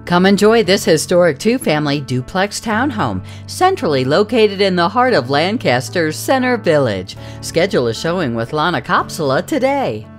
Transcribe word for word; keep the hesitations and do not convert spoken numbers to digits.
Come enjoy this historic two-family duplex townhome, centrally located in the heart of Lancaster's Center Village. Schedule a showing with Lana Kopsala today.